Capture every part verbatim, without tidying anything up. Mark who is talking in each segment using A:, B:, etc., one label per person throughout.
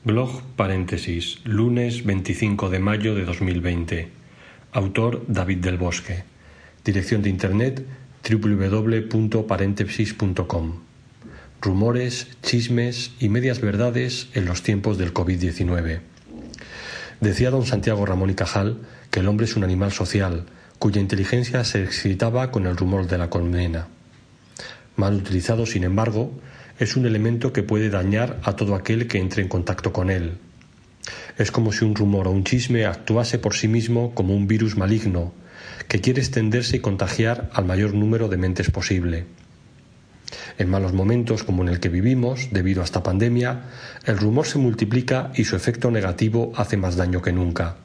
A: Blog paréntesis, lunes veinticinco de mayo de dos mil veinte. Autor David del Bosque. Dirección de internet doble u doble u doble u punto paréntesis punto com. Rumores, chismes y medias verdades en los tiempos del COVID diecinueve. Decía don Santiago Ramón y Cajal que el hombre es un animal social, cuya inteligencia se excitaba con el rumor de la colmena. Mal utilizado, sin embargo, es un elemento que puede dañar a todo aquel que entre en contacto con él. Es como si un rumor o un chisme actuase por sí mismo como un virus maligno, que quiere extenderse y contagiar al mayor número de mentes posible. En malos momentos como en el que vivimos, debido a esta pandemia, el rumor se multiplica y su efecto negativo hace más daño que nunca.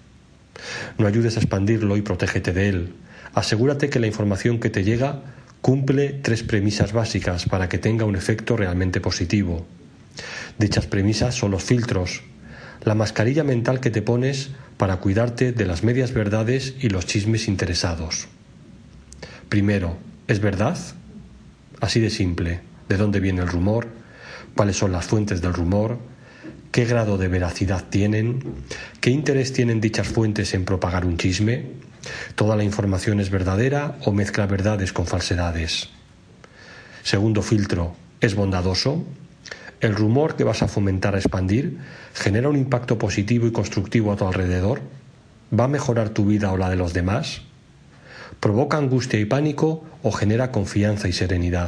A: No ayudes a expandirlo y protégete de él. Asegúrate que la información que te llega cumple tres premisas básicas para que tenga un efecto realmente positivo. Dichas premisas son los filtros, la mascarilla mental que te pones para cuidarte de las medias verdades y los chismes interesados. Primero, ¿es verdad? Así de simple. ¿De dónde viene el rumor? ¿Cuáles son las fuentes del rumor? ¿Qué grado de veracidad tienen? ¿Qué interés tienen dichas fuentes en propagar un chisme? ¿Toda la información es verdadera o mezcla verdades con falsedades? Segundo filtro, ¿es bondadoso? ¿El rumor que vas a fomentar a expandir genera un impacto positivo y constructivo a tu alrededor? ¿Va a mejorar tu vida o la de los demás? ¿Provoca angustia y pánico o genera confianza y serenidad?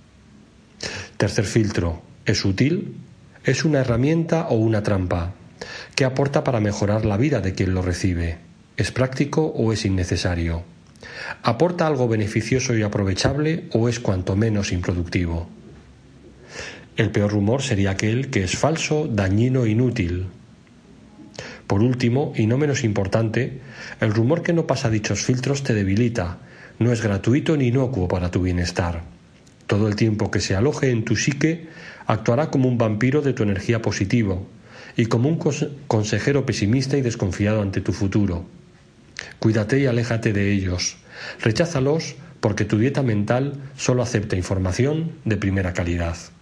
A: Tercer filtro, ¿es útil? ¿Es una herramienta o una trampa? ¿Qué aporta para mejorar la vida de quien lo recibe? ¿Es práctico o es innecesario? ¿Aporta algo beneficioso y aprovechable o es cuanto menos improductivo? El peor rumor sería aquel que es falso, dañino e inútil. Por último, y no menos importante, el rumor que no pasa dichos filtros te debilita, no es gratuito ni inocuo para tu bienestar. Todo el tiempo que se aloje en tu psique actuará como un vampiro de tu energía positiva y como un consejero pesimista y desconfiado ante tu futuro. Cuídate y aléjate de ellos. Recházalos porque tu dieta mental solo acepta información de primera calidad.